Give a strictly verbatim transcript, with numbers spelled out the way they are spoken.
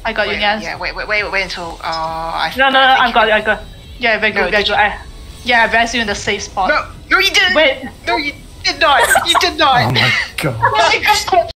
I got wait, you, Jens. Yeah, wait, wait, wait, wait until. Uh, I. No, no, no, I I got you, I got. Yeah, very good, No, very did good. I, yeah, I rest you in the safe spot. No, no, you didn't. Wait. No, you did not. You did not. Oh my god. Oh my god.